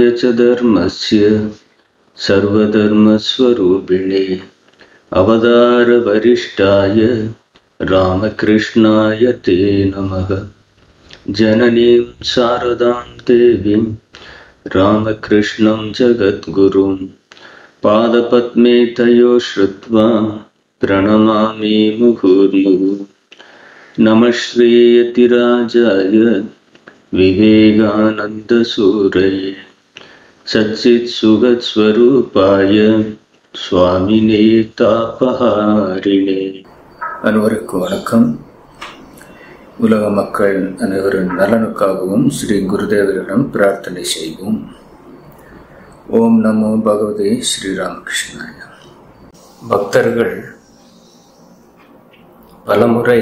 च धर्मस्य सर्वधर्मस्वरूपिणे अवतारवरिष्ठाय रामकृष्णाय ते नमः। जननीं शारदां देवीं रामकृष्णं जगद्गुरुं पादपद्मे तयो श्रुत्वा प्रणमामि मुहुर्मुहुः। नमः श्रीयतिराजाय विवेकानन्दसूरये सच्चित्सुखस्वरूपाय स्वामिने तापहारिणे। அனைவருக்கும் வணக்கம். உலக மக்கள் அனைவரின் நலனுக்காகவும் ஸ்ரீ குருதேவரிடம் பிரார்த்தனை செய்வோம். ஓம் நமோ பகவதே ஸ்ரீராமகிருஷ்ணாய. பக்தர்கள் பலமுறை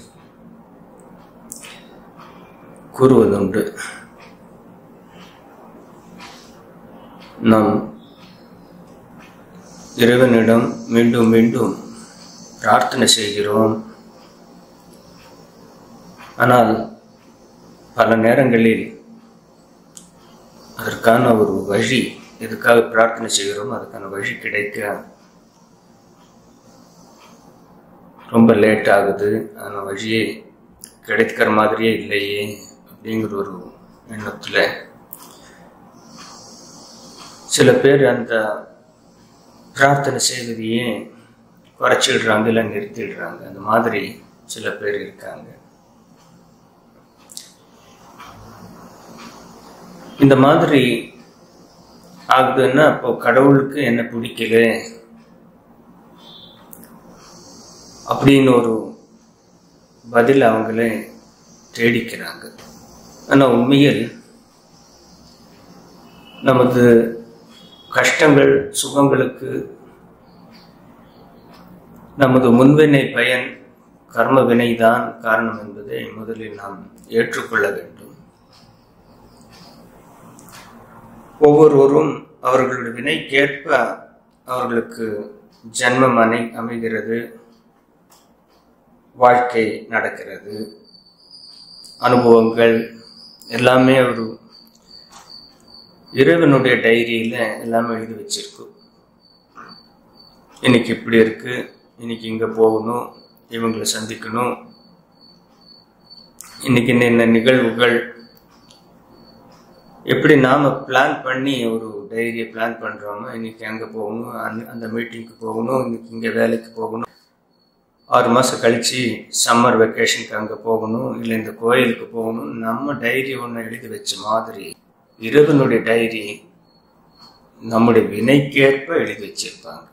கூறுவதுண்டு, நாம் இறைவனிடம் மீண்டும் மீண்டும் பிரார்த்தனை செய்கிறோம். ஆனால் பல நேரங்களில் அதற்கான ஒரு வழி, எதுக்காக பிரார்த்தனை செய்கிறோம் அதுக்கான வழி கிடைக்க ரொம்ப லேட் ஆகுது. அந்த வழியே கிடைக்கிற மாதிரியே இல்லையே அப்படிங்கிற ஒரு எண்ணத்தில் சில பேர் அந்த பிரார்த்தனை செய்வதையே குறைச்சிடுறாங்க, இல்லை நிறுத்திடுறாங்க. அந்த மாதிரி சில பேர் இருக்காங்க. இந்த மாதிரி ஆகுதுன்னா இப்போ கடவுளுக்கு என்ன பிடிக்கல அப்படின்னு ஒரு பதில் அவங்களே தேடிக்கிறாங்க. ஆனால் உண்மையில் நமது கஷ்டங்கள் சுகங்களுக்கு நமது முன்வினை பயன் கர்ம வினைதான் காரணம் என்பதை முதலில் நாம் ஏற்றுக்கொள்ள வேண்டும். ஒவ்வொருவரும் அவர்களுடைய வினைக்கேற்ப அவர்களுக்கு ஜன்மம் அமைகிறது, வாழ்க்கை நடக்கிறது, அனுபவங்கள் எல்லாமே ஒரு இறைவனுடைய டைரியில எல்லாமே எழுதி வச்சிருக்கு. இன்னைக்கு இப்படி இருக்கு, இன்னைக்கு இங்க போகணும், இவங்களை சந்திக்கணும், இன்னைக்கு இந்த நிகழ்வுகள் எப்படி நாம பிளான் பண்ணி ஒரு டைரியை பிளான் பண்றோமோ, இன்னைக்கு அங்க போகணும், அந்த மீட்டிங்க்கு போகணும், இன்னைக்கு இங்க வேலைக்கு போகணும், 6 மாசம் கழிச்சு சம்மர் வெக்கேஷனுக்கு அங்க போகணும், இல்லை இந்த கோயிலுக்கு போகணும், நம்ம டைரி ஒன்று எழுதி வச்ச மாதிரி இறைவனுடைய டைரி நம்முடைய வினைக்கேற்ப எழுதி வச்சிருப்பாங்க.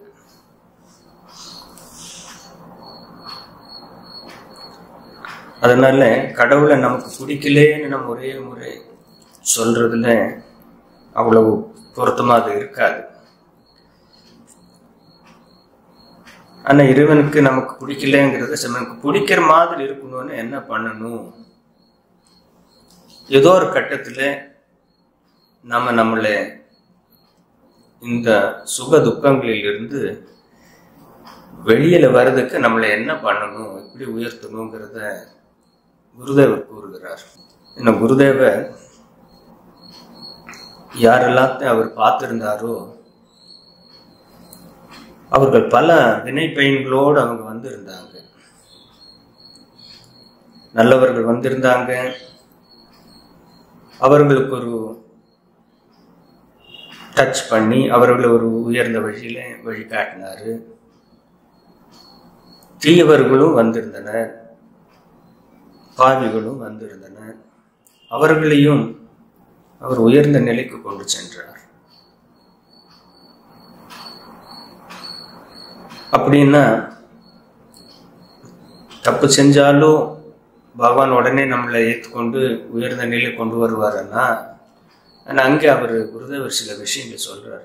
அதனால கடவுளை நமக்கு பிடிக்கலேன்னு நம்ம ஒரே முறை சொல்றதுல அவ்வளவு பொருத்தமாக இருக்காது. ஆனா இறைவனுக்கு நமக்கு பிடிக்கலங்கிறத நமக்கு பிடிக்கிற மாதிரி இருக்கணும்னு என்ன பண்ணணும்? ஏதோ ஒரு கட்டத்துல நம்மளை இந்த சுக துக்கங்களில் இருந்து வெளியில வர்றதுக்கு நம்மளை என்ன பண்ணணும், எப்படி உயர்த்தணுங்கிறத குருதேவர் கூறுகிறார். இந்த குருதேவர் யாரெல்லாத்தையும் அவர் பார்த்திருந்தாரோ அவர்கள் பல வினை பயன்களோடு அவங்க வந்திருந்தாங்க. நல்லவர்கள் வந்திருந்தாங்க, அவர்களுக்கு ஒரு டச் பண்ணி அவர்களை ஒரு உயர்ந்த வழியில வழிகாட்டினாரு. தீயவர்களும் வந்திருந்தனர், பாவிகளும் வந்திருந்தனர், அவர்களையும் அவர் உயர்ந்த நிலைக்கு கொண்டு சென்றார். அப்படின்னா தப்பு செஞ்சாலும் பகவான் உடனே நம்மளை ஏற்றுக்கொண்டு உயர்ந்த நிலை கொண்டு வருவாருன்னா, ஆனால் அங்கே அவர் குருதேவர் சில விஷயங்கள் சொல்றார்.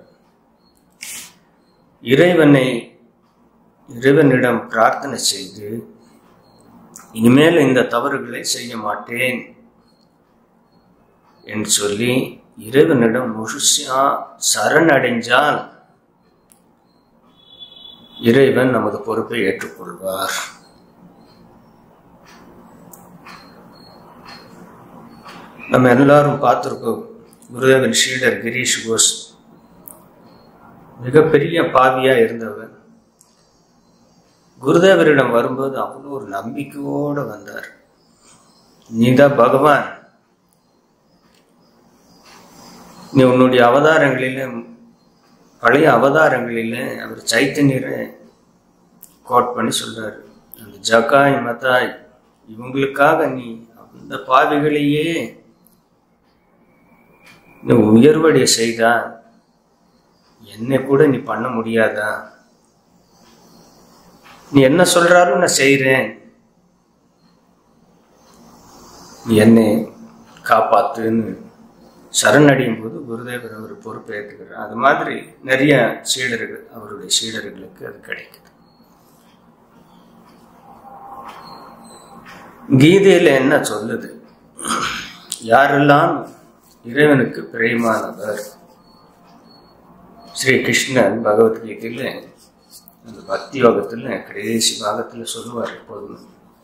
இறைவனிடம் பிரார்த்தனை செய்து இனிமேல் இந்த தவறுகளை செய்ய மாட்டேன் என்று சொல்லி இறைவனிடம் முழுசா சரணடைஞ்சால் இறைவன் நமது பொறுப்பை ஏற்றுக்கொள்வார். நம்ம எல்லாரும் பார்த்துருக்கோம், குருதேவன் ஸ்ரீடர் கிரீஷ் கோஷ் மிகப்பெரிய பாவியா இருந்தவர். குருதேவரிடம் வரும்போது அவ்வளோ ஒரு நம்பிக்கையோடு வந்தார். நீதான் பகவான், நீ உன்னுடைய அவதாரங்களில பழைய அவதாரங்களில அவர் சைத்தன்யரை கோட் பண்ணி சொல்றாரு. அந்த ஜகாய் மதாய் இவங்களுக்காக நீ அந்த பாவிகளையே நீ உயர்வடைய செய்தா, என்னை கூட நீ பண்ண முடியாதா? நீ என்ன சொல்றாலும் நான் செய்றேன், நீ என்னை காப்பாத்துன்னு சரணடையும் போது குருதேவர் அவர் பொறுப்பை ஏற்றுக்கிறார். அது மாதிரி நிறைய சீடர்கள், அவருடைய சீடர்களுக்கு அது கிடைக்குது. கீதையில என்ன சொல்லுது? யாரெல்லாம் இறைவனுக்கு பிரியமானவர், ஸ்ரீ கிருஷ்ணன் பகவத்கீதையில அந்த பக்தி யோகத்துல கடைசி பாகத்துல சொல்லுவார் எப்போதுமே,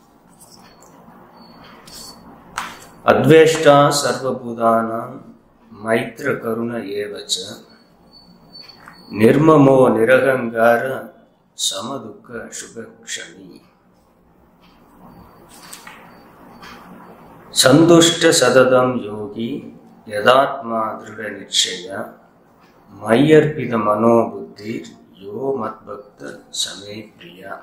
அத்வேஷ்டா சர்வபூதானாம் மைத்ர கருண ஏவச்ச நிர்மமோ நிரகங்கார சமதுக்க சுபக்ஷமி சந்துஷ்ட சததம் யோகி யதாத்மா திருட நிச்சய மையர்பித மனோபுத்தி யோ மத்பக்த சமே பிரியா.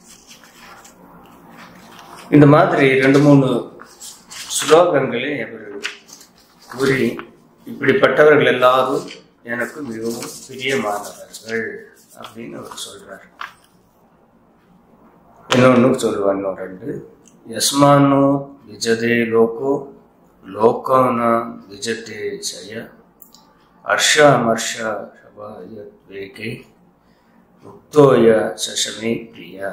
இந்த மாதிரி 2-3 ஸ்லோகங்களே அவர் கூறி, இப்படிப்பட்டவர்கள் எல்லாரும் எனக்கு மிகவும் பிரியமானவர்கள் அப்படின்னு அவர் சொல்றார். இன்னொன்னு சொல்லுவார், 2 யஸ்மானோ விஜதே லோகோ லோகானா விஜதே சய ஹர்ஷாமர்ஷா சபாயத் வேகை முக்தோய சசமே பிரியா.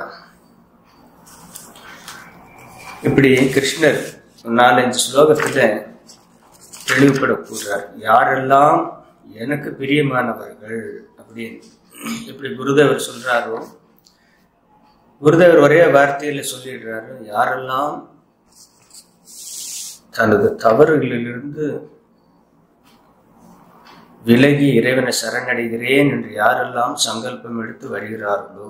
இப்படி கிருஷ்ணர் 4-5 ஸ்லோகத்துல தெளிவுபட கூறுறார், யாரெல்லாம் எனக்கு பிரியமானவர்கள் அப்படின்னு. இப்படி குருதேவர் சொல்றாரோ, குருதேவர் ஒரே வார்த்தையில சொல்லிடுறாரு, யாரெல்லாம் தனது தவறுகளிலிருந்து விலகி இறைவனை சரணடைகிறேன் என்று யாரெல்லாம் சங்கல்பம் எடுத்து வருகிறார்களோ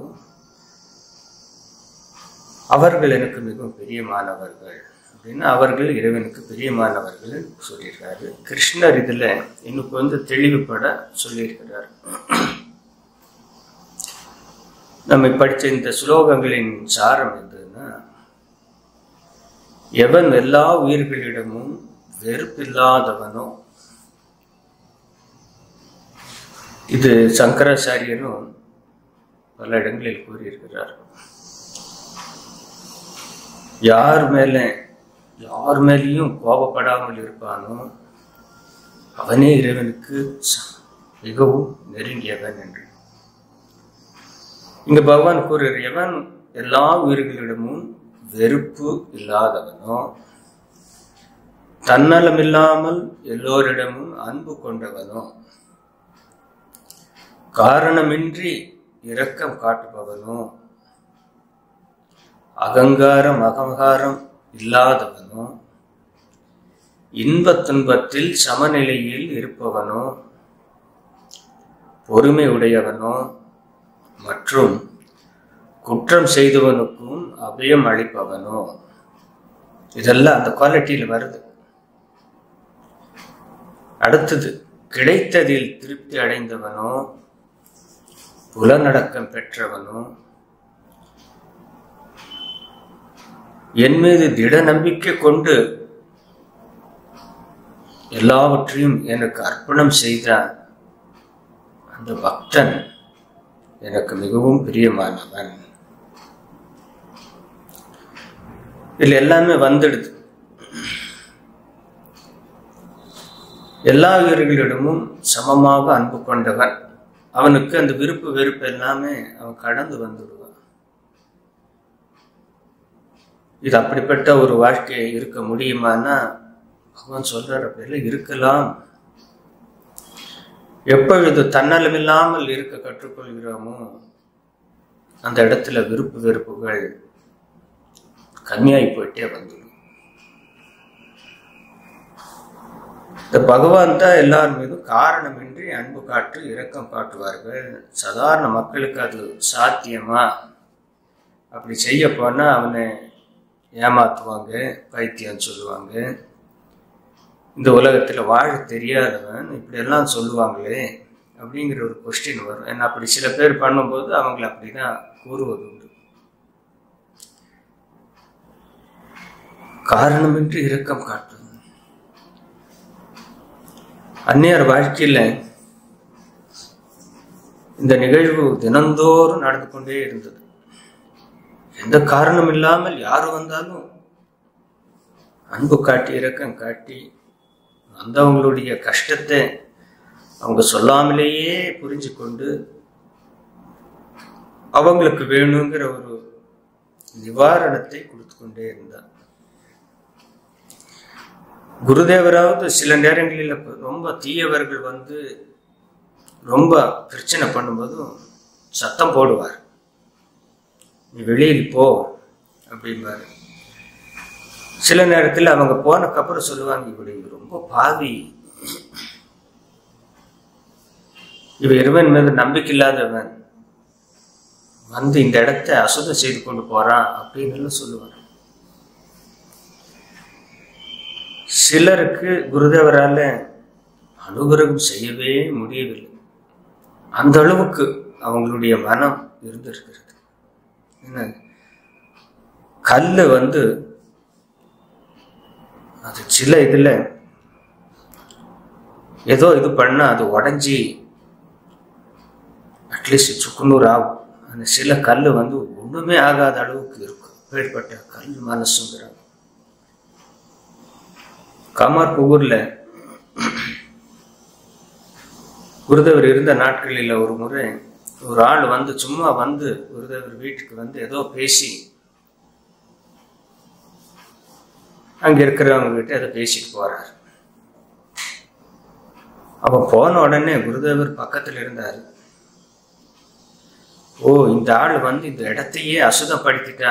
அவர்கள் எனக்கு மிகவும் பிரியமானவர்கள் அப்படின்னு அவர்கள் இறைவனுக்கு பிரியமானவர்கள் சொல்லியிருக்காரு. கிருஷ்ணர் இதுல இன்னும் கொஞ்சம் தெளிவுபட சொல்லியிருக்கிறார். நம்ம படிச்ச இந்த ஸ்லோகங்களின் சாரம் எதுன்னா, எவன் எல்லா உயிர்களிடமும் வெறுப்பில்லாதவனோ, இது சங்கராச்சாரியரும் பல இடங்களில் கூறியிருக்கிறார். யார் மேலேயும் கோபப்படாமல் இருப்பானோ அவனே இறைவனுக்கு மிகவும் நெருங்கியவன் என்று. இங்க பகவான் கூறுகிற, எவன் எல்லா உயிர்களிடமும் வெறுப்பு இல்லாதவனோ, தன்னலம் இல்லாமல் எல்லோரிடமும் அன்பு கொண்டவனோ, காரணமின்றி இரக்கம் காட்டுபவனோ, அகங்காரம் அகங்காரம் இல்லாதவனோ, இன்பத் துன்பத்தில் சமநிலையில் இருப்பவனோ, பொறுமை உடையவனோ, மற்றும் குற்றம் செய்தவனுக்கும் அபயம் அளிப்பவனோ, இதெல்லாம் அந்த குவாலிட்டியில் வருது. அடுத்தது, கிடைத்ததில் திருப்தி அடைந்தவனோ, புலநடக்கம் பெற்றவனோ, என் மீது திட நம்பிக்கை கொண்டு எல்லாவற்றையும் எனக்கு அர்ப்பணம் செய்த அந்த பக்தன் எனக்கு மிகவும் பிரியமானவன். இதுல எல்லாமே வந்துடுது. எல்லா உயிர்களிடமும் சமமாக அன்பு கொண்டவன், அவனுக்கு அந்த விருப்பு வெறுப்பு எல்லாமே அவன் கடந்து வந்துடுவான். இது அப்படிப்பட்ட ஒரு வாழ்க்கை இருக்க முடியுமானா அவன் சொல்ற பேர்ல இருக்கலாம். எப்பொழுது தன்னலமில்லாமல் இருக்க கற்றுக்கொள்கிறோமோ அந்த இடத்துல விருப்பு வெறுப்புகள் கம்மியாகி போயிட்டே வந்துடும். இந்த பகவான் தான் எல்லார் மீதும் காரணமின்றி அன்பு காட்டு இரக்கம் காட்டுவார்கள். சாதாரண மக்களுக்கு அது சாத்தியமா? அப்படி செய்ய போனா அவனை ஏமாத்துவாங்க, பைத்தியம் சொல்லுவாங்க, இந்த உலகத்துல வாழ தெரியாதவன் இப்படி எல்லாம் சொல்லுவாங்களே அப்படிங்கிற ஒரு கொஸ்டின் வரும். ஏன்னா அப்படி சில பேர் பண்ணும்போது அவங்களை அப்படிதான் கூறுவது உண்டு. காரணமின்றி இரக்கம் காட்டு. அந்நியர் வாழ்க்கையில இந்த நிகழ்வு தினந்தோறும் நடந்து கொண்டே இருந்தது. எந்த காரணம் இல்லாமல் யாரு வந்தாலும் அன்பு காட்டி இரக்கம் காட்டி வந்தவங்களுடைய கஷ்டத்தை அவங்க சொல்லாமலேயே புரிஞ்சு கொண்டு அவங்களுக்கு வேணுங்கிற ஒரு நிவாரணத்தை கொடுத்து கொண்டே இருந்தார். குருதேவராவது சில நேரங்களில் ரொம்ப தீயவர்கள் வந்து ரொம்ப பிரச்சனை பண்ணும்போதும் சத்தம் போடுவார், நீ வெளியில் போ அப்படிம்பாரு. சில நேரத்தில் அவங்க போனக்கப்புறம் சொல்லுவாங்க, இப்படி ரொம்ப பாவி, இவ இறைவன் மீது நம்பிக்கை இல்லாதவன் வந்து இந்த இடத்தை அசுத்தம் செய்து கொண்டு போறான் அப்படின்னு சொல்லுவார். சிலருக்கு குருதேவரால அனுகிரகம் செய்யவே முடியவில்லை. அந்த அளவுக்கு அவங்களுடைய மனம் இருந்திருக்கிறது. என்ன, கல்லு வந்து அது சில இதுல ஏதோ இது பண்ணா அது உடஞ்சி அட்லீஸ்ட் சுக்குநூறு ஆகும். அந்த சில கல்லு வந்து ஒண்ணுமே ஆகாத அளவுக்கு இருக்கும். பேர்பட்ட கல் மனசுங்கிறாங்க. காமார்புகூர்ல குருதேவர் இருந்த நாட்களில் ஒரு முறை ஒரு ஆள் வந்து சும்மா வந்து குருதேவர் வீட்டுக்கு வந்து ஏதோ பேசி அங்க இருக்கிறவங்க கிட்ட ஏதோ பேசிட்டு போறாரு. அப்ப போன உடனே குருதேவர் பக்கத்துல இருந்தாரு. ஓ, இந்த ஆள் வந்து இந்த இடத்தையே அசுத்தப்படுத்திட்டா,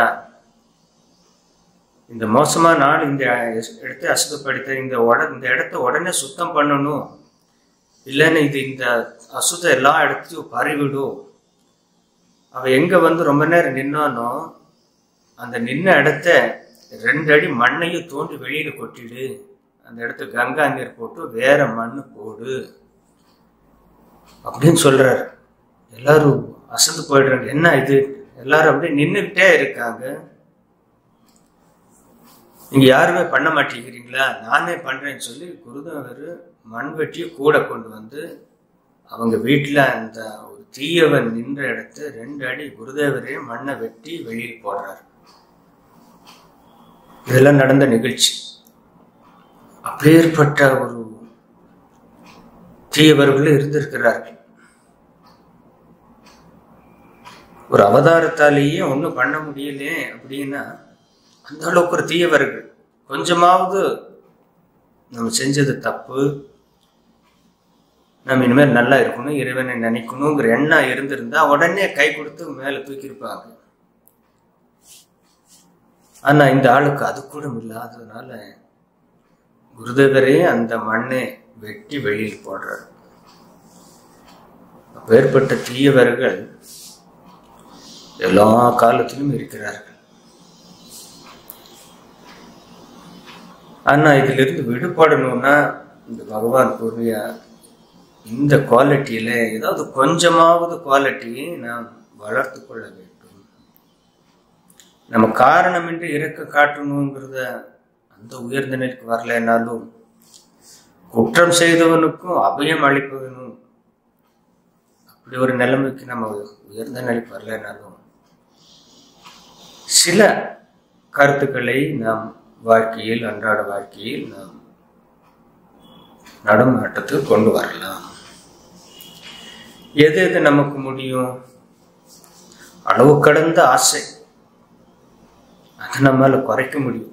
இந்த மோசமான ஆள் இந்த இடத்தை அசுத்தப்படுத்த, இந்த இடத்த உடனே சுத்தம் பண்ணணும், இல்லைன்னு இது இந்த அசுத்தம் எல்லா இடத்தையும் பறிவிடும். அவ எங்க வந்து ரொம்ப நேரம் நின்னானோ அந்த நின்ன இடத்த 2 அடி மண்ணையும் தோண்டி வெளியில கொட்டிடு, அந்த இடத்த கங்கா நீர் போட்டு வேற மண்ணு போடு அப்படின்னு சொல்றாரு. எல்லாரும் அசந்து போயிடுறாங்க. என்ன இது, எல்லாரும் அப்படியே நின்றுகிட்டே இருக்காங்க. நீங்க யாருமே பண்ண மாட்டேங்கிறீங்களா, நானே பண்றேன்னு சொல்லி குருதேவர் மண்வெட்டியை கூட கொண்டு வந்து அவங்க வீட்டுல அந்த ஒரு தீயவன் நின்ற இடத்த 2 அடி குருதேவரே மண்ணை வெட்டி வெளியில் போடுறாரு. இதெல்லாம் நடந்த நிகழ்ச்சி. அப்பேற்பட்ட ஒரு தீயவர்களும் இருந்திருக்கிறார்கள். ஒரு அவதாரத்தாலேயே ஒன்றும் பண்ண முடியல அப்படின்னா அந்த அளவுக்கு ஒரு தீயவர்கள். கொஞ்சமாவது நம்ம செஞ்சது தப்பு, நம்ம இனிமேல் நல்லா இருக்கணும், இறைவனை நினைக்கணுங்கிற எண்ணம் இருந்திருந்தா உடனே கை கொடுத்து மேல தூக்கியிருப்பாங்க. ஆனா இந்த ஆளுக்கு அது கூட இல்லாததுனால குருதேவரே அந்த மண்ணை வெட்டி வெளியில் போடுறார். வேறுபட்ட தீயவர்கள் எல்லா காலத்திலும் இருக்கிறார்கள். ஆனா இதுல இருந்து விடுபடணும்னா இந்த பகவான் கூறிய இந்த குவாலிட்டியில ஏதாவது கொஞ்சமாவது குவாலிட்டியை நாம் வளர்த்து கொள்ள வேண்டும். நம்ம காரணமின்றி இறக்க காட்டணுங்கிறத அந்த உயர்ந்த நிலைக்கு வரலைன்னாலும் குற்றம் செய்தவனுக்கும் அபயம் அளிப்பவனும் அப்படி ஒரு நிலைமைக்கு நம்ம உயர்ந்த நிலைக்கு வரலைன்னாலும் சில கருத்துக்களை நாம் வாழ்க்கையில், அன்றாட வாழ்க்கையில் நாம் நடுமாட்டத்துக்கு கொண்டு வரலாம். எது எது நமக்கு முடியும், அளவு கடந்த ஆசை, அதை நம்மால குறைக்க முடியும்.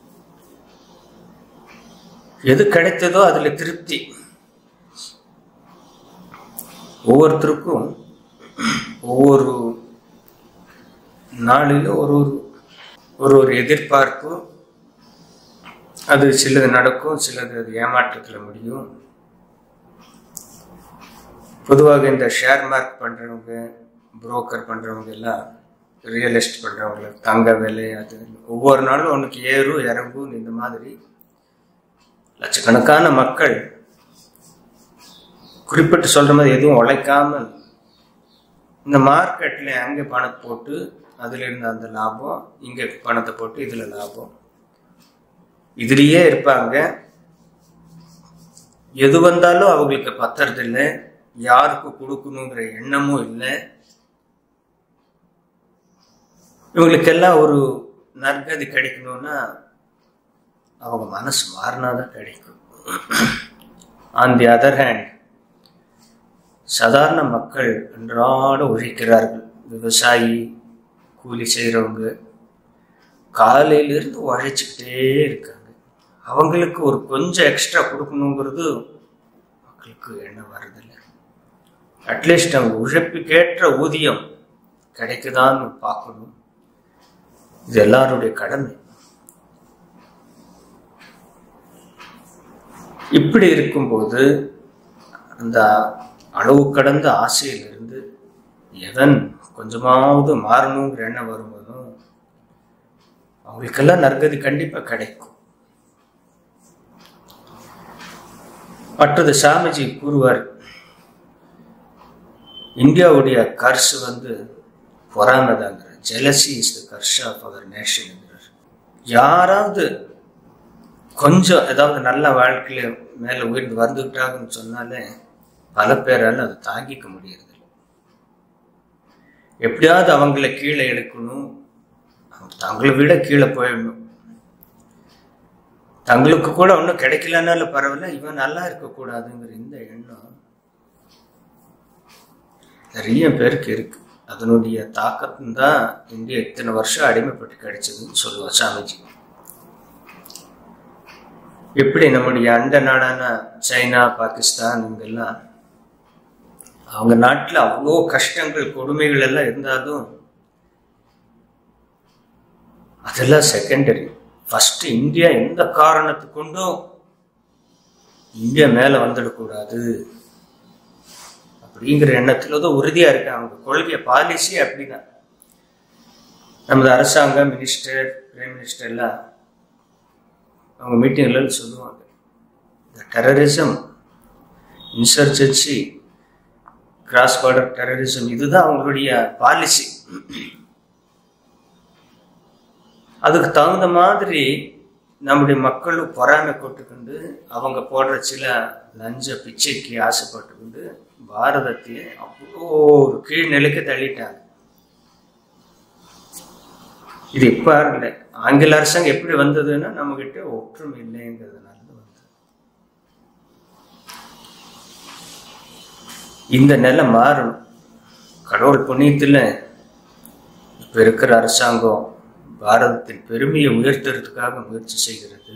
எது கிடைத்ததோ அதுல திருப்தி. ஒவ்வொருத்தருக்கும் ஒவ்வொரு நாளிலும் ஒரு எதிர்பார்ப்பு, அது சிலது நடக்கும், சிலது அது ஏமாற்றத்தில் முடியும். பொதுவாக இந்த ஷேர் மார்க் பண்ணுறவங்க, புரோக்கர் பண்ணுறவங்க எல்லாம், ரியல் எஸ்டேட் பண்ணுறவங்க, தங்க விலை அது ஒவ்வொரு நாளும் உனக்கு ஏறும் இறங்கும். இந்த மாதிரி லட்சக்கணக்கான மக்கள் குறிப்பிட்டு சொல்கிற மாதிரி எதுவும் உழைக்காமல் இந்த மார்க்கெட்டில் அங்கே பணத்தை போட்டு அதில் இருந்த அந்த லாபம், இங்கே பணத்தை போட்டு இதில் லாபம், இதுலேயே இருப்பாங்க. எது வந்தாலும் அவங்களுக்கு பத்துறதில்லை, யாருக்கு கொடுக்கணுங்கிற எண்ணமும் இல்லை. இவங்களுக்கெல்லாம் ஒரு நற்கதி கிடைக்கணும்னா அவங்க மனசு மாறினாதான் கிடைக்கும். ஆன் தி அதர் ஹேண்ட், சாதாரண மக்கள் அன்றாட உழைக்கிறார்கள். விவசாயி, கூலி செய்கிறவங்க காலையிலிருந்து உழைச்சிக்கிட்டே இருக்காங்க. அவங்களுக்கு ஒரு கொஞ்சம் எக்ஸ்ட்ரா கொடுக்கணுங்கிறது மக்களுக்கு எண்ணம் வர்றதில்லை. அட்லீஸ்ட் அவங்க உழைப்புக்கேற்ற ஊதியம் கிடைக்குதான்னு பார்க்கணும். இது எல்லாருடைய கடமை. இப்படி இருக்கும்போது அந்த அளவு கடந்த ஆசையிலிருந்து எவன் கொஞ்சமாவது மாறணுங்கிற எண்ணம் வரும்போதும் அவங்களுக்கெல்லாம் நற்கதி கண்டிப்பா கிடைக்கும். மற்றது சாமிஜி கூறுவார், இந்தியாவுடைய கர்ஸ் பொறாமைதாங்கிற, jealousy is the curse of our nation என்கிறார். யாராவது கொஞ்சம் ஏதாவது நல்ல வாழ்க்கையில மேல உயர்ந்து வந்துக்கிட்டாங்கன்னு சொன்னாலே பல பேரால் அதை தாங்கிக்க முடியறதில்லை. எப்படியாவது அவங்கள கீழே எடுக்கணும், தங்களை விட கீழே போயிடணும். தங்களுக்கு கூட ஒன்றும் கிடைக்கலனாலும் பரவாயில்ல, இவன் நல்லா இருக்கக்கூடாதுங்கிற இந்த எண்ணம் நிறைய பேருக்கு இருக்கு. அதனுடைய தாக்கத்தும் தான் இந்தியா இத்தனை வருஷம் அடிமைப்பட்டு கிடைச்சதுன்னு சொல்லுவார் சாமிஜி. எப்படி நம்முடைய அண்ட நாடான சைனா, பாகிஸ்தான் இங்கெல்லாம் அவங்க நாட்டில் அவ்வளோ கஷ்டங்கள், கொடுமைகள் எல்லாம் இருந்தாலும் அதெல்லாம் செகண்டரி. ஃபர்ஸ்ட் இந்தியா எந்த காரணத்துக்கு கொண்டும் இந்தியா மேல வந்துடக்கூடாது அப்படிங்கிற எண்ணத்துல தான் உறுதியா இருக்கு. அவங்க கொள்கை, பாலிசி அப்படிதான். நமது அரசாங்கம், மினிஸ்டர், பிரைம் மினிஸ்டர் எல்லாம் அவங்க மீட்டிங்ல சொல்லுவாங்க, இந்த terrorism, insurgency, cross border terrorism, இதுதான் அவங்களுடைய பாலிசி. அதுக்கு தகுந்த மாதிரி நம்முடைய மக்களும் பொறாமை கொட்டுக்கொண்டு அவங்க போடுற சில லஞ்ச பிச்சைக்கு ஆசைப்பட்டு கொண்டு பாரதத்தை அவ்வளோ ஒரு கீழ்நிலைக்கு தள்ளிட்டாங்க. இது இப்ப இல்லை, ஆங்கில அரசாங்கம் எப்படி வந்ததுன்னா நம்ம கிட்ட ஒற்றுமை இல்லைங்கிறதுனால வந்தது. இந்த நிலை மாறணும். கடவுள் புண்ணியத்தில் இப்ப இருக்கிற அரசாங்கம் பாரதத்தின் பெருமையை உயர்த்துறதுக்காக முயற்சி செய்கிறது.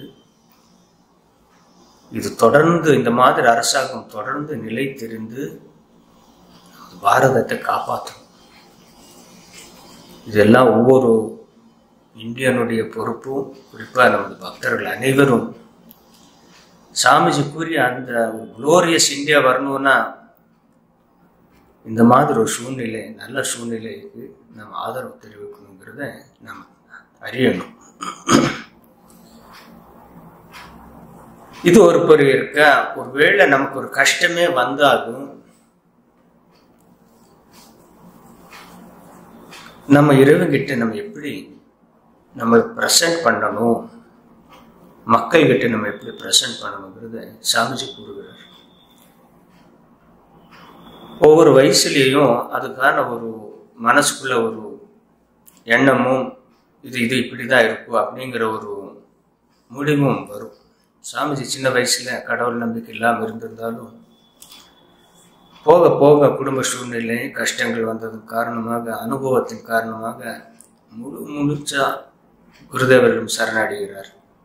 இது தொடர்ந்து, இந்த மாதிரி அரசாங்கம் தொடர்ந்து நிலைத்திருந்து பாரதத்தை காப்பாற்றும். இதெல்லாம் ஒவ்வொரு இந்தியனுடைய பொறுப்பும். குறிப்பா நமது பக்தர்கள் அனைவரும் சாமிஜி கூறிய அந்த குளோரியஸ் இந்தியா வரணும்னா இந்த மாதிரி ஒரு சூழ்நிலை, நல்ல சூழ்நிலைக்கு நம்ம ஆதரவு தெரிவிக்கணுங்கிறத நம்ம அறியணும். இது ஒரு பொருள் இருக்க, ஒருவேளை நமக்கு ஒரு கஷ்டமே வந்தாலும் நம்ம இறைவன்கிட்ட நம்ம எப்படி நம்ம ப்ரெசன்ட் பண்ணணும், மக்கள்கிட்ட நம்ம எப்படி ப்ரெசன்ட் பண்ணணுங்கிறத சாமிஜி கூறுகிறார். ஒவ்வொரு வயசுலேயும் அதுக்கான ஒரு மனசுக்குள்ள ஒரு எண்ணமும், இது இப்படிதான் இருக்கும் அப்படிங்கிற ஒரு முடிவும் வரும். சாமிஜி சின்ன வயசுல கடவுள் நம்பிக்கை இல்லாமல் இருந்திருந்தாலும் போக போக குடும்ப சூழ்நிலை, கஷ்டங்கள் வந்ததன் காரணமாக, அனுபவத்தின் காரணமாக முழுச்சா குருதேவரிடம் சரணடைகிறார்.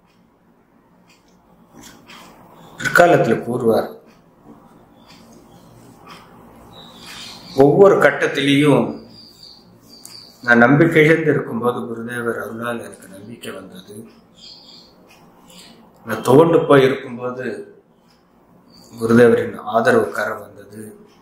பிற்காலத்தில் கூறுவார், ஒவ்வொரு கட்டத்திலையும் நான் நம்பிக்கை இழந்து இருக்கும்போது குருதேவர் அருளால் எனக்கு நம்பிக்கை வந்தது. நான் தோண்டு போய் இருக்கும்போது குருதேவரின் ஆதரவு கரம் வந்தது.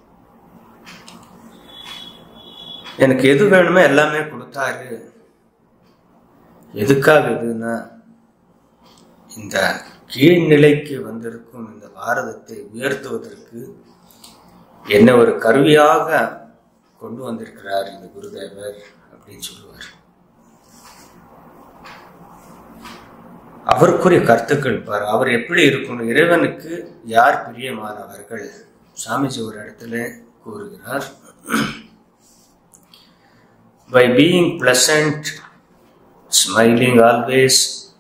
எனக்கு எது வேணுமோ எல்லாமே கொடுத்தாரு. எதுக்காக இதுன்னா, இந்த கீழ்நிலைக்கு வந்திருக்கும் இந்த பாரதத்தை உயர்த்துவதற்கு என்ன ஒரு கருவியாக கொண்டு வந்திருக்கிறார் இந்த குருதேவர் அப்படின்னு சொல்லுவார். அவருக்குரிய கருத்துக்கள் பாரு, அவர் எப்படி இருக்கணும், இறைவனுக்கு யார் பிரியமானவர்கள். சாமிஜி ஒரு இடத்துல கூறுகிறார், by being pleasant, smiling always,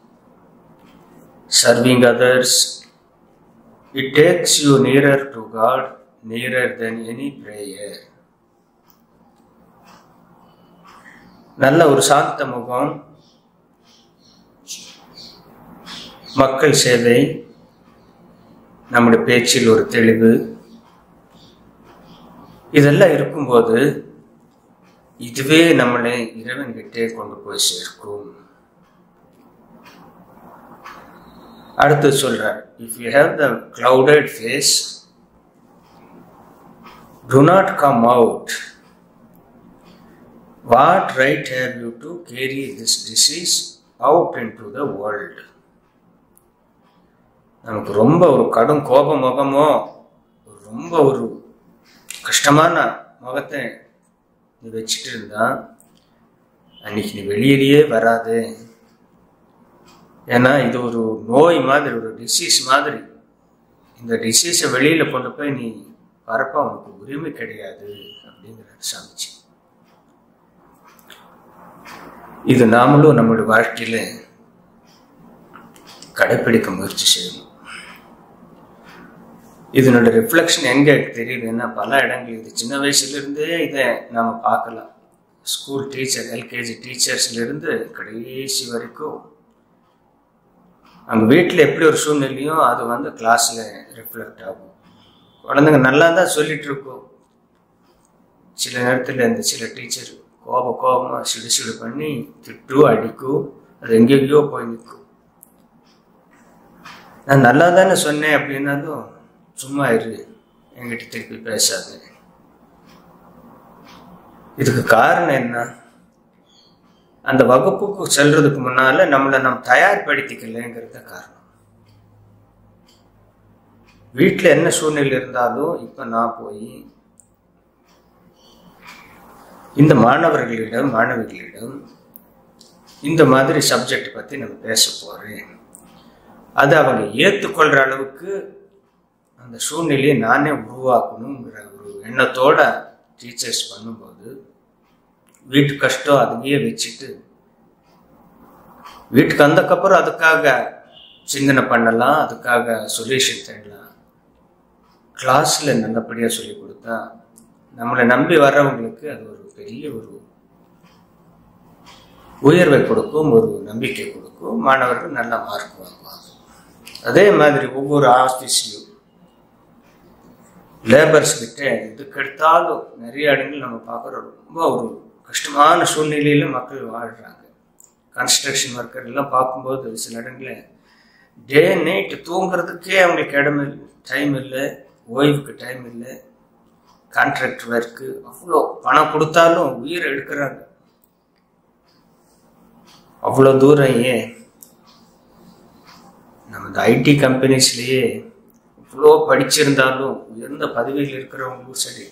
serving others, it takes you nearer to God, nearer than any prayer. நல்ல ஒரு சாந்த முகம், மக்கள் சேவை, நம்முடைய பேச்சில் ஒரு தெளிவு, இதெல்லாம் இருக்கும்போது இதுவே நம்மளை இறைவன்கிட்டே கொண்டு போய் சேர்க்கும். அடுத்து சொல்றார், if you have the clouded face, do not come out. What right have you to carry this disease out into the world? நமக்கு ரொம்ப ஒரு கடும் கோப முகமோ, ரொம்ப ஒரு கஷ்டமான முகத்தை நீ வச்சுட்டு இருந்தா அன்னைக்கு நீ வெளியிலேயே வராது. ஏன்னா இது ஒரு நோய் மாதிரி, ஒரு டிசீஸ் மாதிரி. இந்த டிசீஸை வெளியில கொண்டு போய் நீ பரப்ப உனக்கு உரிமை கிடையாது அப்படிங்கிறார் சாமிஜி. இது நாமளும் நம்மளுடைய வாழ்க்கையில கடைப்பிடிக்க முயற்சி செய்யணும். இதனோட ரிஃப்ளெக்ஷன் எங்க தெரியுதுன்னா, பல இடங்கள் இது சின்ன வயசுல இருந்தே இதை நாம பார்க்கலாம். ஸ்கூல் டீச்சர், எல்கேஜி டீச்சர்ஸ்ல இருந்து கடைசி வரைக்கும் அங்க வீட்டில் எப்படி ஒரு சூழ்நிலையும் அது கிளாஸ்ல ரிஃப்ளெக்ட் ஆகும். குழந்தைங்க நல்லா தான் சொல்லிட்டு இருக்கோம், சில நேரத்தில் இந்த சில டீச்சர் கோபமா சிடு பண்ணி திட்டும், அடிக்கும், அது எங்கெங்கயோ போய் நிற்கும். நான் நல்லா தானே சொன்னேன் அப்படின்னாலும் சும்மா இரு, என்கிட்ட திருப்பி பேசாது. இதுக்கு காரணம் என்ன? அந்த வகுப்புக்கு செல்றதுக்கு முன்னால நம்மளை நாம் தயார்படுத்திக்கலைங்கிறத காரணம். வீட்டுல என்ன சூழ்நிலை இருந்தாலும் இப்ப நான் போய் இந்த மாணவிகளிடம் இந்த மாதிரி சப்ஜெக்ட் பத்தி நம்ம பேச போறேன், அது அவங்க ஏற்றுக்கொள்ற அளவுக்கு அந்த சூழ்நிலையை நானே உருவாக்கணுங்கிற ஒரு எண்ணத்தோட டீச்சர்ஸ் பண்ணும்போது வீட்டு கஷ்டம் அதுலேயே வச்சுட்டு வீட்டுக்கு வந்தக்கப்புறம் அதுக்காக சிந்தனை பண்ணலாம், அதுக்காக சொல்யூஷன் தேடலாம். கிளாஸ்ல நல்லபடியா சொல்லி கொடுத்தா நம்மளை நம்பி வர்றவங்களுக்கு அது ஒரு பெரிய ஒரு உயர்வை கொடுக்கும், ஒரு நம்பிக்கை கொடுக்கும், மாணவர்கள் நல்ல மார்க் வாங்குவாங்க. அதே மாதிரி ஒவ்வொரு ஆஃபீஸ்லையும் லேபர்ஸ் கிட்ட இதுக்கு எடுத்தாலும் நிறைய இடங்கள் நம்ம பார்க்குறோம், ரொம்ப ஒரு கஷ்டமான சூழ்நிலையில மக்கள் வாழ்றாங்க. கன்ஸ்ட்ரக்ஷன் ஒர்க்கர் எல்லாம் பார்க்கும்போது சில இடங்களில் டே நைட்டு தூங்குறதுக்கே அவங்களுக்கு டைம் இல்லை, ஓய்வுக்கு டைம் இல்லை. கான்ட்ராக்ட் ஒர்க்கு அவ்வளோ பணம் கொடுத்தாலும் உயிரை எடுக்கிறாங்க. அவ்வளோ தூரம் ஏன் நம்ம இந்த ஐடி கம்பெனிஸ்லேயே இவ்வளோ படிச்சிருந்தாலும் உயர்ந்த பதவியில் இருக்கிறவங்களும் சரி,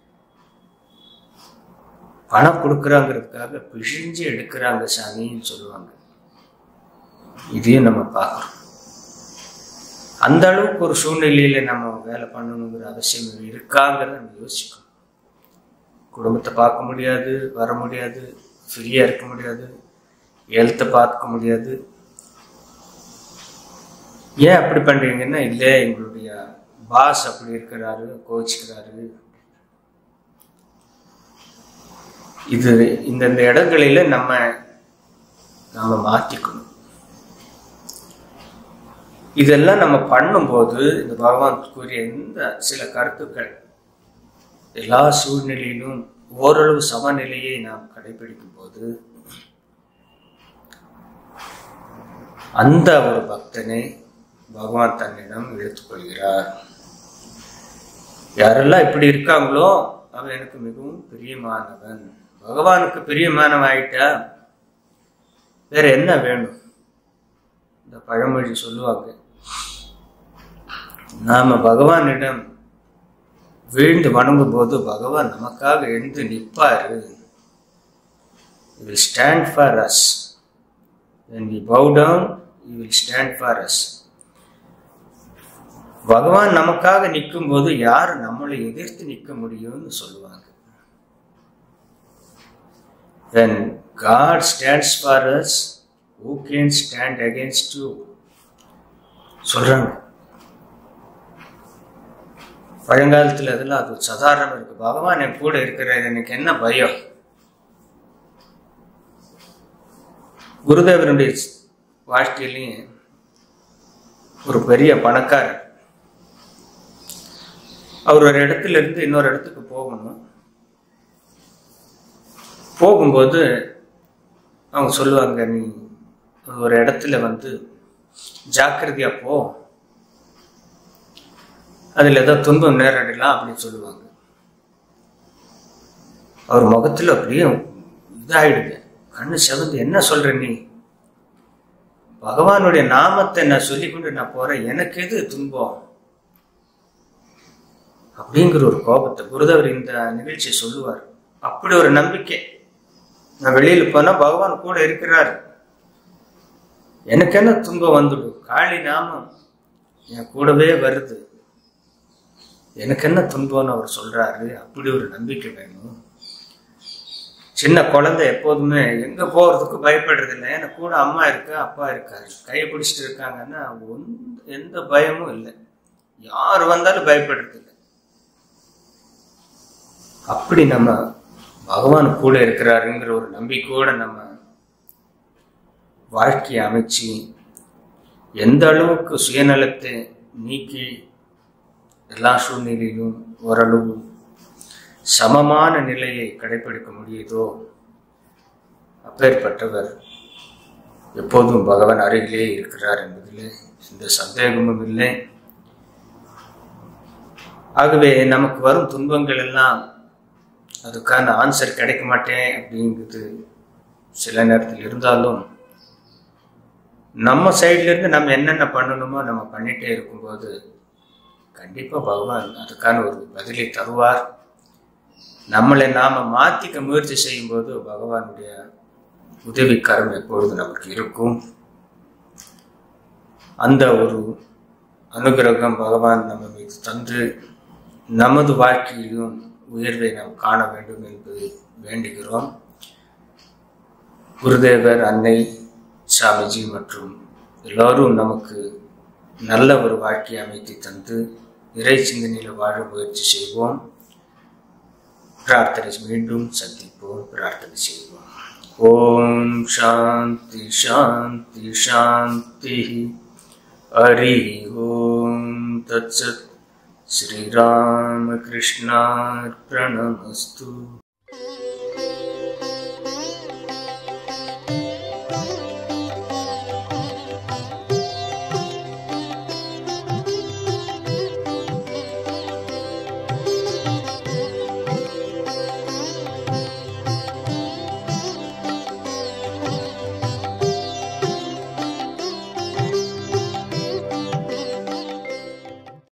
பணம் கொடுக்குறாங்கிறதுக்காக பிழிஞ்சு எடுக்கிறாங்க சாமின்னு சொல்லுவாங்க. இதையும் நம்ம பார்க்குறோம். அந்த அளவுக்கு ஒரு சூழ்நிலையில நம்ம வேலை பண்ணணுங்கிற அவசியம் இருக்காங்கிறத நம்ம யோசிக்கணும். குடும்பத்தை பார்க்க முடியாது, வர முடியாது, ஃப்ரீயா இருக்க முடியாது, ஹெல்த்தை பார்க்க முடியாது. ஏன் அப்படி பண்றீங்கன்னா, இல்லை எங்களுடைய பாஸ் அப்படி இருக்கிறாரு, கோச்சிக்கிறாரு. இது இந்தந்த இடங்களில நம்ம மாற்றிக்கணும். இதெல்லாம் நம்ம பண்ணும்போது இந்த பகவான் கூறிய இந்த சில கருத்துக்கள் எல்லா சூழ்நிலையிலும் ஓரளவு சமநிலையை நாம் கடைபிடிக்கும் போது அந்த ஒரு பக்தனை பகவான் தன்னிடம் இழுத்துக்கொள்கிறார். யாரெல்லாம் இப்படி இருக்காங்களோ அவன் எனக்கு மிகவும் பிரியமானவன். பகவானுக்கு பிரியமானவன் ஆயிட்டா வேற என்ன வேணும்? இந்த பழமொழி சொல்லுவாங்க, நாம பகவானிடம் வீழ்ந்து வணங்கும் போது பகவான் நமக்காக எழுந்து நிற்பாரு. He will stand for us. When we bow down, He will stand for us. பகவான் நமக்காக நிற்கும் போது யார் நம்மளை எதிர்த்து நிற்க முடியும்னு சொல்லுவாங்க. When God stands for us, who can stand against you? சொல்றாங்க. பழங்காலத்தில் அதெல்லாம் அது சாதாரணம் இருக்கு. பகவான் என் கூட இருக்கிறார், எனக்கு என்ன பயம்? குருதேவனுடைய வாழ்க்கையிலையும் ஒரு பெரிய பணக்காரர், அவர் ஒரு இடத்துல இருந்து இன்னொரு இடத்துக்கு போகணும். போகும்போது அவங்க சொல்லுவாங்க, நீ ஒரு இடத்துல ஜாக்கிரதையா போ, அதுல ஏதோ துன்பம் நேரடிலாம் அப்படின்னு சொல்லுவாங்க. அவர் முகத்துல அப்படியே இதாயிடுங்க, கண்ணு செவந்து, என்ன சொல்ற நீ? பகவானுடைய நாமத்தை நான் சொல்லிக்கொண்டு நான் போறேன், எனக்கு எது துன்பம் அப்படிங்கிற ஒரு கோபத்தை குருதேவர் இந்த நிகழ்ச்சியை சொல்லுவார். அப்படி ஒரு நம்பிக்கை, நான் வெளியில போனா பகவான் கூட இருக்கிறார், எனக்கு என்ன துன்பம் வந்துடும், காளி நாமம் என் கூடவே வருது, எனக்கு என்ன துன்பம்னு அவர் சொல்றாரு. அப்படி ஒரு நம்பிக்கை வேணும். சின்ன குழந்தை எப்போதுமே எங்க போறதுக்கு பயப்படுறது இல்லை. எனக்கு கூட அம்மா இருக்கு, அப்பா இருக்காரு, கையை பிடிச்சிட்டு இருக்காங்கன்னா எந்த பயமும் இல்லை, யார் வந்தாலும் பயப்படுறது இல்லை. அப்படி நம்ம பகவான் கூட இருக்கிறாருங்கிற ஒரு நம்பிக்கையோட நம்ம வாழ்க்கையை அமைச்சு எந்த அளவுக்கு சுயநலத்தை நீக்கி எல்லா சூழ்நிலையிலும் ஓரளவு சமமான நிலையை கடைபிடிக்க முடியுதோ அப்பேற்பட்டவர் எப்போதும் பகவான் அருகிலே இருக்கிறார் என்பதில் எந்த சந்தேகமும் இல்லை. ஆகவே நமக்கு வரும் துன்பங்கள் எல்லாம் அதுக்கான ஆன்சர் கிடைக்க மாட்டேன் அப்படிங்கிறது சில நேரத்தில் இருந்தாலும், நம்ம சைட்ல இருந்து நம்ம என்னென்ன பண்ணணுமோ நம்ம பண்ணிட்டே இருக்கும்போது கண்டிப்பா பகவான் அதுக்கான ஒரு பதிலை தருவார். நம்மளை நாம மாத்திக்க முயற்சி செய்யும் போது பகவானுடைய உதவிக்கரம் எப்பொழுது நமக்கு இருக்கும். அந்த ஒரு அனுகிரகம் பகவான் நம்ம மீது தந்து நமது வாழ்க்கையிலும் உயர்வை நாம் காண வேண்டும் என்பதை வேண்டுகிறோம். குருதேவர், அன்னை, சாமிஜி மற்றும் எல்லோரும் நமக்கு நல்ல ஒரு வாழ்க்கையை அமைத்து தந்து இறை சிந்தனையில் வாழ முயற்சி செய்வோம். பிரார்த்தனை மீண்டும் சந்திப்போம், பிரார்த்தனை செய்வோம். ஓம் சாந்தி சாந்தி சாந்தி. ஹரி ஓம் தத்சத். ஸ்ரீராமகிருஷ்ணார்ப்பணமஸ்து.